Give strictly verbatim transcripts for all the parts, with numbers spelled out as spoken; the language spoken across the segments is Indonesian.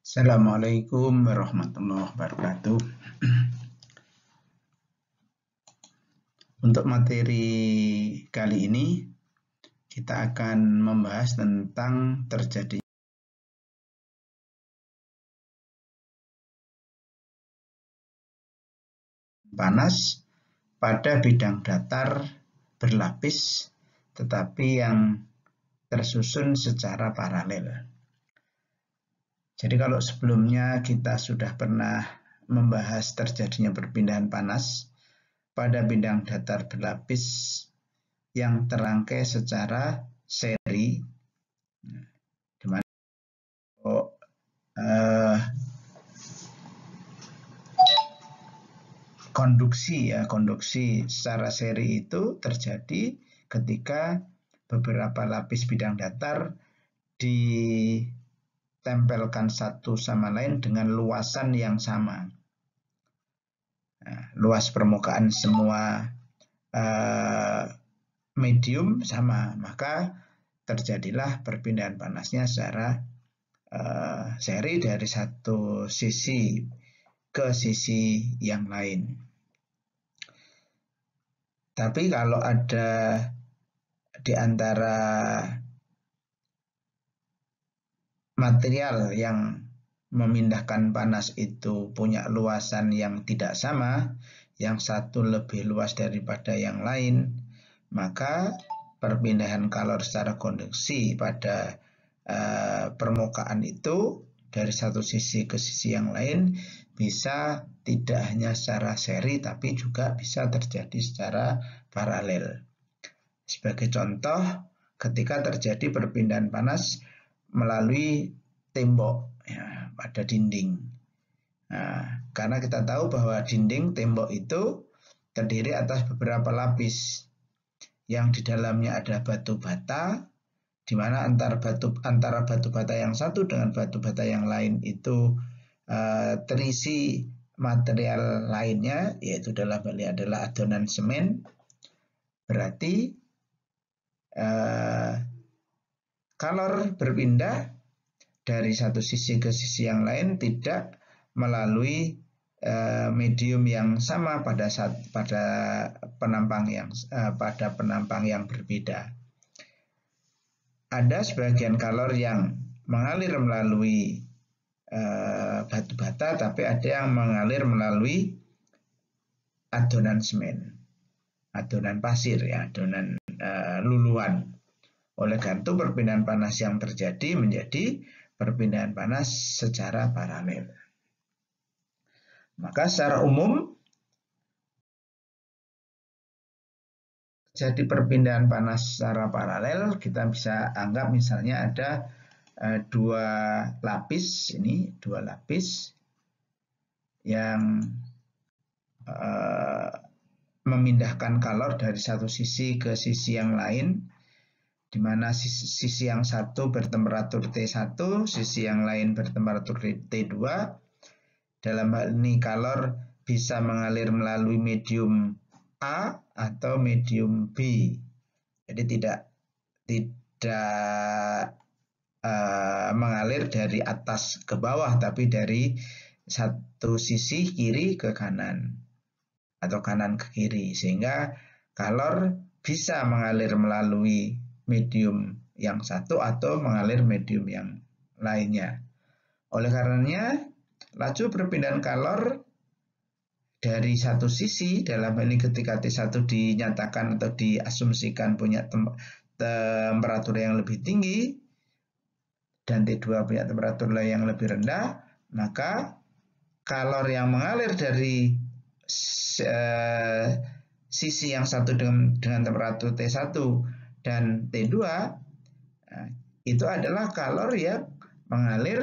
Assalamualaikum warahmatullahi wabarakatuh. Untuk materi kali ini kita akan membahas tentang terjadi panas pada bidang datar berlapis tetapi yang tersusun secara paralel. Jadi kalau sebelumnya kita sudah pernah membahas terjadinya perpindahan panas pada bidang datar berlapis yang terangkai secara seri, di mana oh, eh, konduksi ya konduksi secara seri itu terjadi ketika beberapa lapis bidang datar ditempelkan satu sama lain dengan luasan yang sama. Nah, luas permukaan semua eh, medium sama, maka terjadilah perpindahan panasnya secara uh, seri dari satu sisi ke sisi yang lain. Tapi kalau ada di antara material yang memindahkan panas itu punya luasan yang tidak sama, yang satu lebih luas daripada yang lain, maka perpindahan kalor secara konduksi pada uh, permukaan itu dari satu sisi ke sisi yang lain bisa tidak hanya secara seri tapi juga bisa terjadi secara paralel. Sebagai contoh, ketika terjadi perpindahan panas melalui tembok ya, pada dinding. Nah, karena kita tahu bahwa dinding tembok itu terdiri atas beberapa lapis yang di dalamnya ada batu bata, di mana antara batu antara batu bata yang satu dengan batu bata yang lain itu uh, terisi material lainnya, yaitu dalam hal ini adalah adonan semen. Berarti uh, kalor berpindah dari satu sisi ke sisi yang lain tidak melalui uh, medium yang sama pada saat pada penampang yang uh, pada penampang yang berbeda. Ada sebagian kalor yang mengalir melalui uh, batu bata, tapi ada yang mengalir melalui adonan semen, adonan pasir, ya, adonan uh, luluan. Oleh karena itu perpindahan panas yang terjadi menjadi perpindahan panas secara paralel. Maka secara umum jadi perpindahan panas secara paralel kita bisa anggap misalnya ada uh, dua lapis, ini dua lapis yang uh, memindahkan kalor dari satu sisi ke sisi yang lain, di mana sisi, sisi yang satu bertemperatur T satu, sisi yang lain bertemperatur T dua. Dalam hal ini kalor bisa mengalir melalui medium A atau medium B. Jadi tidak tidak uh, mengalir dari atas ke bawah, tapi dari satu sisi kiri ke kanan atau kanan ke kiri, sehingga kalor bisa mengalir melalui medium yang satu atau mengalir medium yang lainnya. Oleh karenanya, laju perpindahan kalor dari satu sisi, dalam hal ini ketika T satu dinyatakan atau diasumsikan punya tem temperatur yang lebih tinggi dan T dua punya temperatur yang lebih rendah, maka kalor yang mengalir dari uh, sisi yang satu dengan, dengan temperatur T satu dan T dua, uh, itu adalah kalor yang mengalir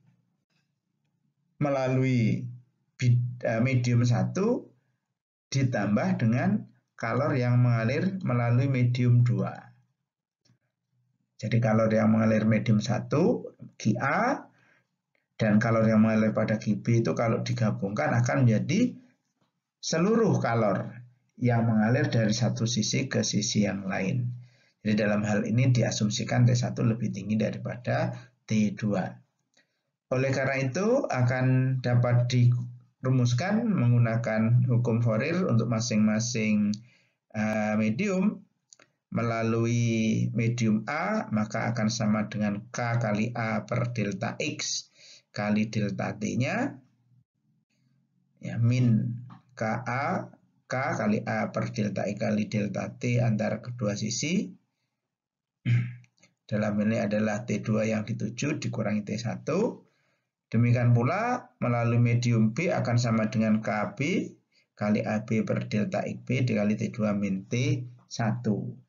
melalui medium satu ditambah dengan kalor yang mengalir melalui medium dua. Jadi kalor yang mengalir medium satu Q A dan kalor yang mengalir pada Q B itu kalau digabungkan akan menjadi seluruh kalor yang mengalir dari satu sisi ke sisi yang lain. Jadi dalam hal ini diasumsikan T satu lebih tinggi daripada T dua. Oleh karena itu akan dapat dirumuskan menggunakan hukum Fourier untuk masing-masing uh, medium. Melalui medium A maka akan sama dengan K kali A per delta X kali delta T-nya, ya, min K A, K kali A per delta X kali delta T antara kedua sisi. Dalam ini adalah T dua yang dituju dikurangi T satu. Demikian pula melalui medium B akan sama dengan K B kali A B per delta X B dikali T dua min T satu.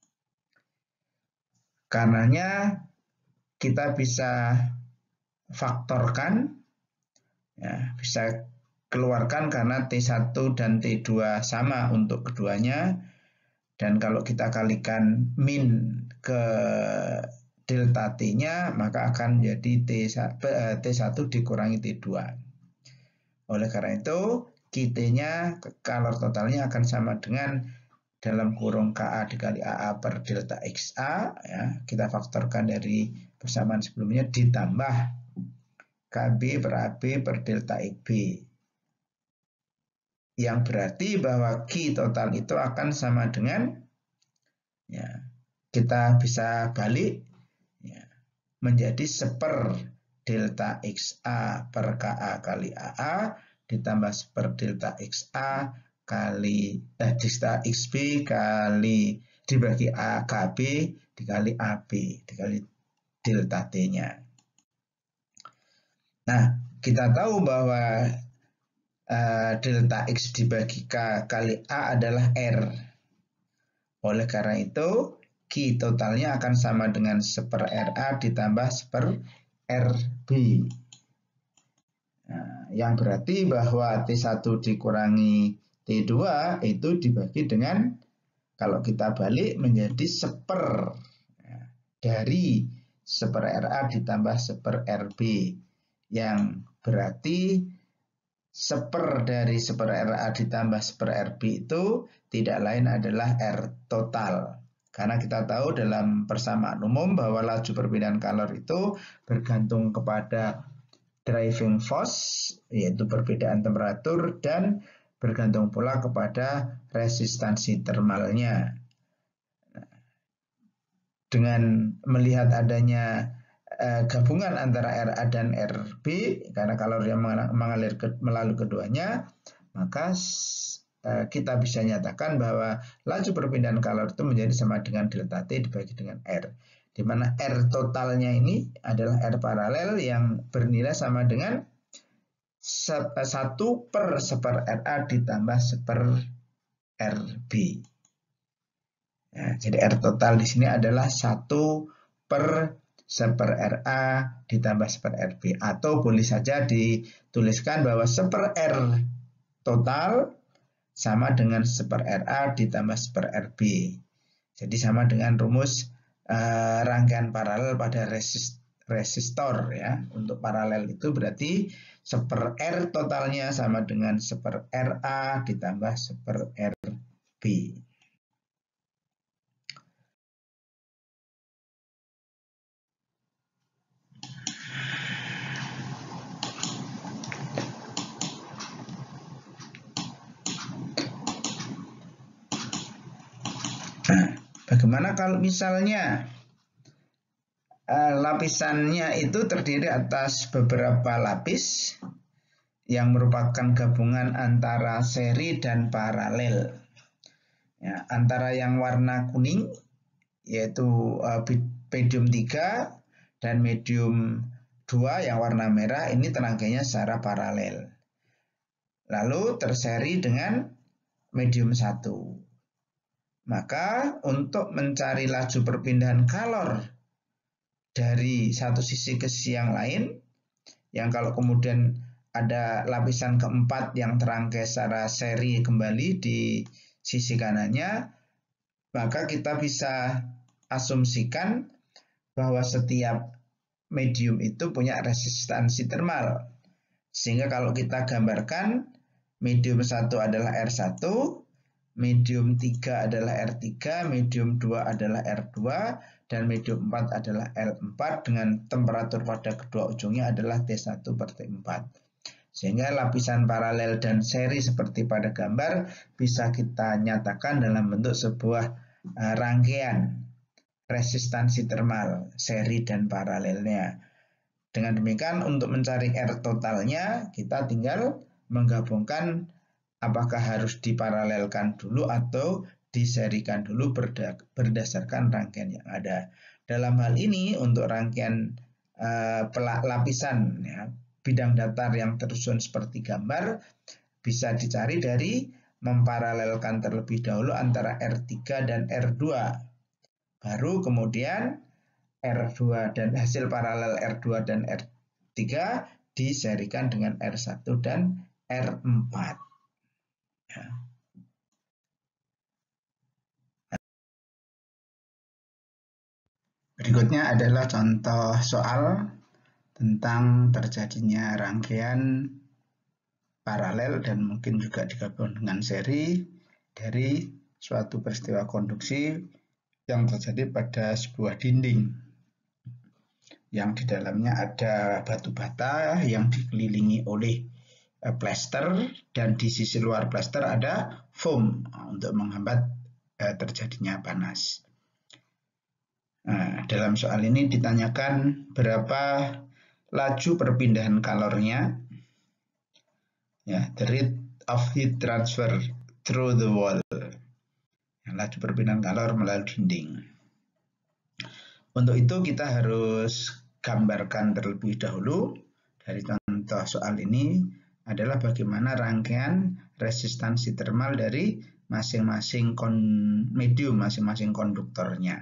Karenanya kita bisa faktorkan, ya, bisa keluarkan karena T satu dan T dua sama untuk keduanya. Dan kalau kita kalikan min ke delta T-nya maka akan jadi T satu dikurangi T dua. Oleh karena itu Q T-nya, kalor totalnya akan sama dengan dalam kurung K A dikali A A per delta X A, ya, kita faktorkan dari persamaan sebelumnya ditambah K B per A B per delta X B, yang berarti bahwa Q total itu akan sama dengan, ya, kita bisa balik, ya, menjadi seper delta X A per K A kali A A ditambah seper delta X A kali eh, delta X B kali dibagi A K B dikali A B dikali delta T-nya. Nah, kita tahu bahwa uh, delta X dibagi K kali A adalah R. Oleh karena itu, Q totalnya akan sama dengan seper R A ditambah seper R B. Nah, yang berarti bahwa T satu dikurangi T dua itu dibagi dengan, kalau kita balik menjadi seper, ya, dari seper R A ditambah seper R B, yang berarti seper dari seper R A ditambah seper R B itu tidak lain adalah R total. Karena kita tahu dalam persamaan umum bahwa laju perpindahan kalor itu bergantung kepada driving force, yaitu perbedaan temperatur, dan bergantung pula kepada resistansi termalnya. Dengan melihat adanya eh, gabungan antara R A dan R B, karena kalor yang mengalir ke, melalui keduanya, maka eh, kita bisa nyatakan bahwa laju perpindahan kalor itu menjadi sama dengan delta T dibagi dengan R, di mana R totalnya ini adalah R paralel yang bernilai sama dengan satu per seper R A ditambah seper R B. Ya, jadi R total di sini adalah satu per seper R A ditambah seper R B, atau boleh saja dituliskan bahwa seper R total sama dengan seper R A ditambah seper R B. Jadi sama dengan rumus uh, rangkaian paralel pada resist, resistor, ya. Untuk paralel itu berarti seper R totalnya sama dengan seper R A ditambah seper R B. Nah, bagaimana kalau misalnya uh, lapisannya itu terdiri atas beberapa lapis yang merupakan gabungan antara seri dan paralel. Ya, antara yang warna kuning yaitu uh, medium tiga dan medium dua yang warna merah, ini tenaganya secara paralel. Lalu terseri dengan medium satu. Maka untuk mencari laju perpindahan kalor dari satu sisi ke sisi yang lain, yang kalau kemudian ada lapisan keempat yang terangkai secara seri kembali di sisi kanannya, maka kita bisa asumsikan bahwa setiap medium itu punya resistansi termal. Sehingga kalau kita gambarkan, medium satu adalah R satu, medium tiga adalah R tiga, medium dua adalah R dua, dan medium empat adalah L empat dengan temperatur pada kedua ujungnya adalah T satu per T empat. Sehingga lapisan paralel dan seri seperti pada gambar bisa kita nyatakan dalam bentuk sebuah uh, rangkaian resistansi termal seri dan paralelnya. Dengan demikian untuk mencari R totalnya kita tinggal menggabungkan apakah harus diparalelkan dulu atau diserikan dulu berdasarkan rangkaian yang ada. Dalam hal ini untuk rangkaian uh, lapisan ya, bidang datar yang tersusun seperti gambar bisa dicari dari memparalelkan terlebih dahulu antara R tiga dan R dua. Baru kemudian R dua dan hasil paralel R dua dan R tiga diserikan dengan R satu dan R empat. Ya. Berikutnya adalah contoh soal tentang terjadinya rangkaian paralel dan mungkin juga digabung dengan seri dari suatu peristiwa konduksi yang terjadi pada sebuah dinding yang di dalamnya ada batu bata yang dikelilingi oleh plester dan di sisi luar plester ada foam untuk menghambat terjadinya panas. Nah, dalam soal ini ditanyakan berapa laju perpindahan kalornya, ya, the rate of heat transfer through the wall, ya, laju perpindahan kalor melalui dinding. Untuk itu kita harus gambarkan terlebih dahulu dari contoh soal ini adalah bagaimana rangkaian resistansi termal dari masing-masing medium, masing-masing konduktornya.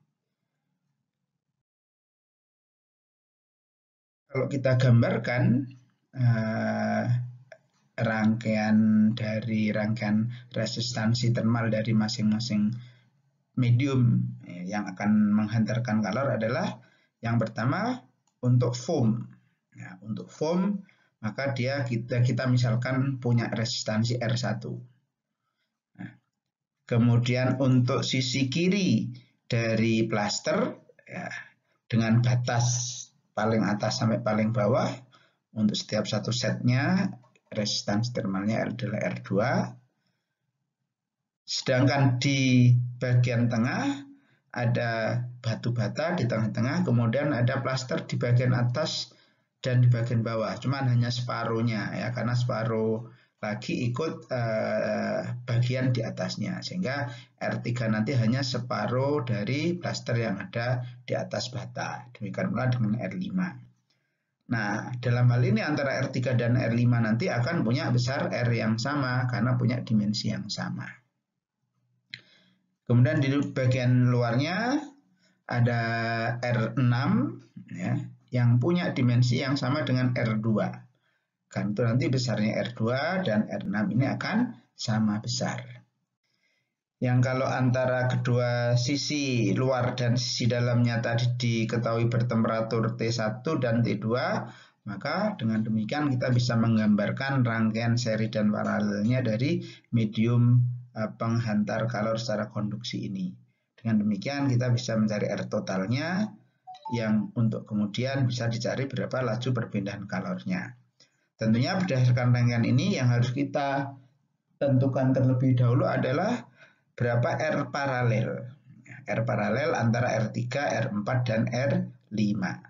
Kalau kita gambarkan eh, rangkaian dari rangkaian resistansi termal dari masing-masing medium eh, yang akan menghantarkan kalor adalah yang pertama untuk foam. Ya, untuk foam maka dia kita kita misalkan punya resistansi R satu. Nah, kemudian untuk sisi kiri dari plaster ya, dengan batas paling atas sampai paling bawah untuk setiap satu setnya resistansi termalnya adalah R dua. Sedangkan di bagian tengah ada batu bata di tengah-tengah, kemudian ada plaster di bagian atas dan di bagian bawah. Cuman hanya separuhnya ya, karena separuh lagi ikut eh, bagian di atasnya, sehingga R tiga nanti hanya separuh dari plaster yang ada di atas bata. Demikian pula dengan R lima. Nah, dalam hal ini antara R tiga dan R lima nanti akan punya besar R yang sama karena punya dimensi yang sama. Kemudian di bagian luarnya ada R enam ya, yang punya dimensi yang sama dengan R dua. Kan itu nanti besarnya R dua dan R enam ini akan sama besar. Yang kalau antara kedua sisi luar dan sisi dalamnya tadi diketahui bertemperatur T satu dan T dua, maka dengan demikian kita bisa menggambarkan rangkaian seri dan paralelnya dari medium penghantar kalor secara konduksi ini. Dengan demikian kita bisa mencari R totalnya yang untuk kemudian bisa dicari berapa laju perpindahan kalornya. Tentunya berdasarkan rangkaian ini yang harus kita tentukan terlebih dahulu adalah berapa R paralel. R paralel antara R tiga, R empat, dan R lima.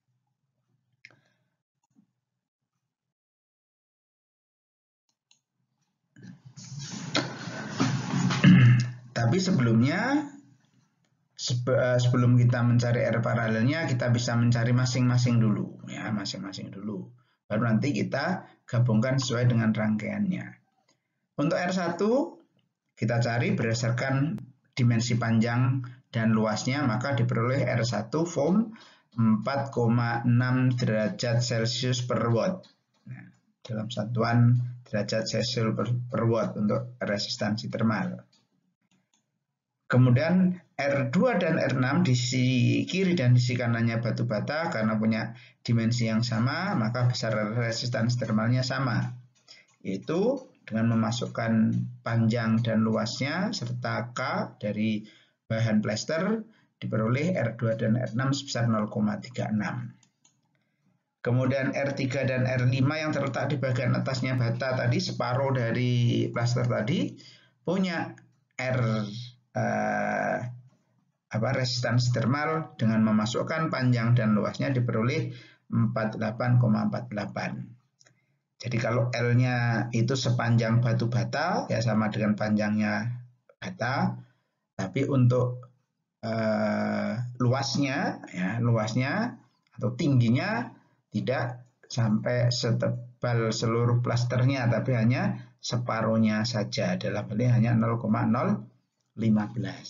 Tapi sebelumnya, sebelum kita mencari R paralelnya, kita bisa mencari masing-masing dulu, ya, masing-masing dulu. Baru nanti kita gabungkan sesuai dengan rangkaiannya. Untuk R satu, kita cari berdasarkan dimensi panjang dan luasnya, maka diperoleh R satu foam empat koma enam derajat Celcius per watt. Nah, dalam satuan derajat Celcius per, per watt untuk resistansi termal. Kemudian R dua dan R enam di sisi kiri dan di sisi kanannya batu bata karena punya dimensi yang sama, maka besar resistansi termalnya sama, yaitu dengan memasukkan panjang dan luasnya serta K dari bahan plaster diperoleh R dua dan R enam sebesar nol koma tiga enam. Kemudian R tiga dan R lima yang terletak di bagian atasnya bata tadi, separuh dari plaster tadi, punya R eh, apa resistance termal dengan memasukkan panjang dan luasnya diperoleh empat puluh delapan koma empat delapan. Jadi kalau L-nya itu sepanjang batu bata, ya sama dengan panjangnya bata, tapi untuk eh, luasnya, ya luasnya atau tingginya tidak sampai setebal seluruh plasternya, tapi hanya separuhnya saja, dalam hal ini hanya nol koma nol lima belas.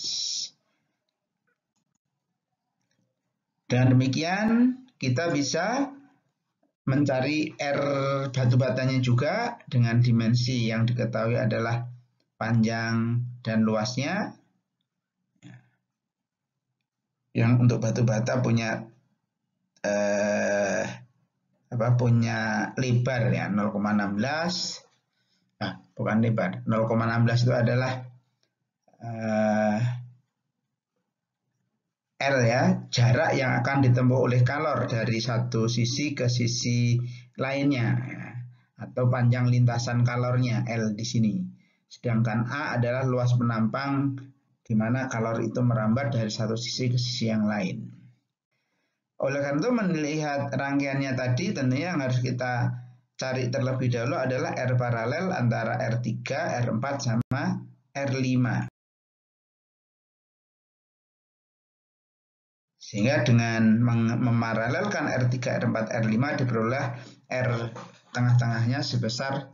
Dan demikian kita bisa mencari R batu batanya juga dengan dimensi yang diketahui adalah panjang dan luasnya. Yang untuk batu bata punya eh, apa punya lebar ya nol koma satu enam. Nah, bukan lebar. nol koma satu enam itu adalah eh, L ya, jarak yang akan ditempuh oleh kalor dari satu sisi ke sisi lainnya ya, atau panjang lintasan kalornya L di sini. Sedangkan A adalah luas penampang di mana kalor itu merambat dari satu sisi ke sisi yang lain. Oleh karena itu melihat rangkaiannya tadi, tentunya yang harus kita cari terlebih dahulu adalah R paralel antara R tiga, R empat sama R lima. Sehingga dengan memaralelkan R tiga, R empat, R lima diperoleh R tengah-tengahnya sebesar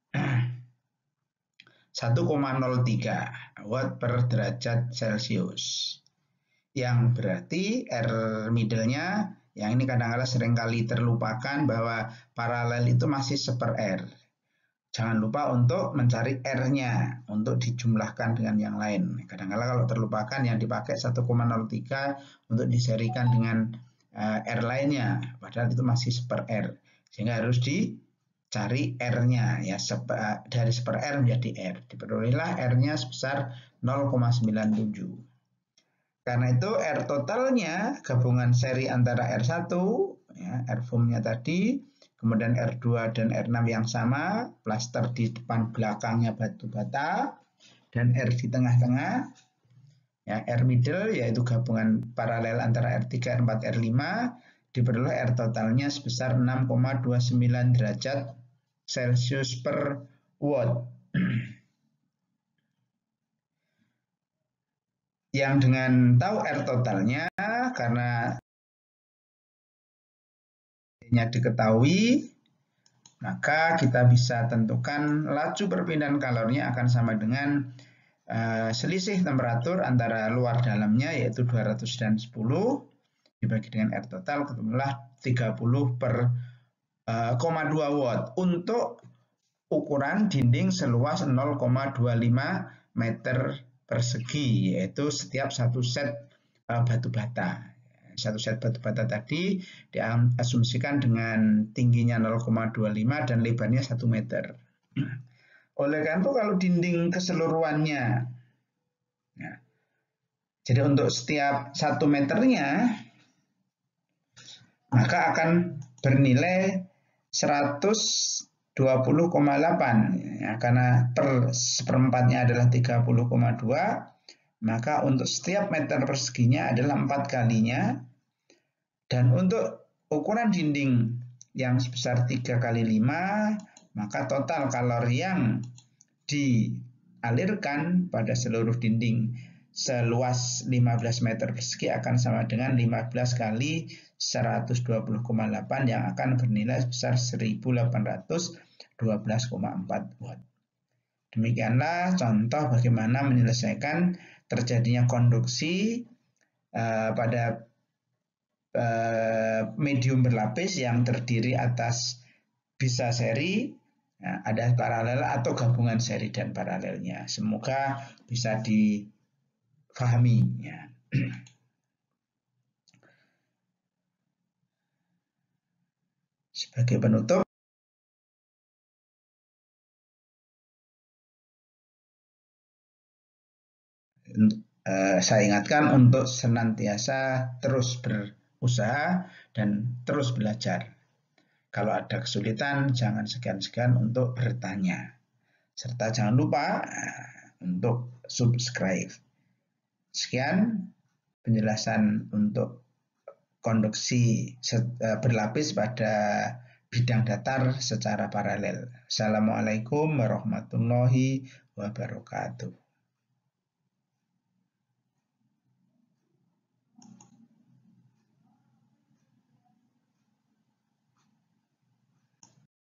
satu koma nol tiga watt per derajat Celcius. Yang berarti R middle-nya, yang ini kadang-kadang seringkali terlupakan bahwa paralel itu masih seper R. Jangan lupa untuk mencari R-nya untuk dijumlahkan dengan yang lain. Kadang-kadang kalau terlupakan yang dipakai satu koma nol tiga untuk diserikan dengan uh, R lainnya, padahal itu masih seper R. Sehingga harus dicari R-nya ya, seper, dari seper R menjadi R. Diperolehlah R-nya sebesar nol koma sembilan tujuh. Karena itu R totalnya gabungan seri antara R satu, ya, R foam-nya tadi, kemudian R dua dan R enam yang sama, plaster di depan belakangnya batu bata, dan R di tengah-tengah, ya, R middle yaitu gabungan paralel antara R tiga, R empat, R lima, diperoleh R totalnya sebesar enam koma dua sembilan derajat Celcius per watt. Yang dengan tahu R totalnya, karena nya diketahui, maka kita bisa tentukan laju perpindahan kalornya akan sama dengan uh, selisih temperatur antara luar dalamnya yaitu dua ratus dan sepuluh dibagi dengan R total, ketemulah tiga puluh per dua watt untuk ukuran dinding seluas nol koma dua lima meter persegi, yaitu setiap satu set uh, batu bata. Satu set batu bata tadi diasumsikan dengan tingginya nol koma dua lima dan lebarnya satu meter. Oleh karena itu kalau dinding keseluruhannya, ya, jadi untuk setiap satu meternya, maka akan bernilai seratus dua puluh koma delapan, ya, karena per seperempatnya adalah tiga puluh koma dua, maka untuk setiap meter perseginya adalah empat kalinya, dan untuk ukuran dinding yang sebesar tiga kali lima, maka total kalor yang dialirkan pada seluruh dinding seluas lima belas meter persegi akan sama dengan lima belas kali seratus dua puluh koma delapan yang akan bernilai sebesar seribu delapan ratus dua belas koma empat watt. Demikianlah contoh bagaimana menyelesaikan terjadinya konduksi uh, pada uh, medium berlapis yang terdiri atas bisa seri, ya, ada paralel atau gabungan seri dan paralelnya. Semoga bisa difahami. Ya. Sebagai penutup, eh, saya ingatkan untuk senantiasa terus berusaha dan terus belajar. Kalau ada kesulitan, jangan segan-segan untuk bertanya. Serta jangan lupa untuk subscribe. Sekian penjelasan untuk konduksi berlapis pada bidang datar secara paralel. Assalamualaikum warahmatullahi wabarakatuh.